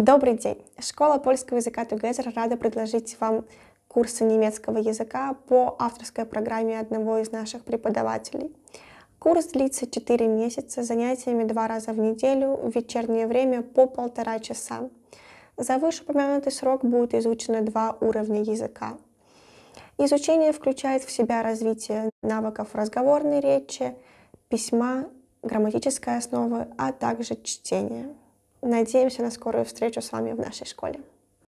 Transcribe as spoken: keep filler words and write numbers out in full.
Добрый день! Школа польского языка Together рада предложить вам курсы немецкого языка по авторской программе одного из наших преподавателей. Курс длится четыре месяца, занятиями два раза в неделю, в вечернее время по полтора часа. За вышеупомянутый срок будет изучено два уровня языка. Изучение включает в себя развитие навыков разговорной речи, письма, грамматической основы, а также чтения. Надеемся на скорую встречу с вами в нашей школе.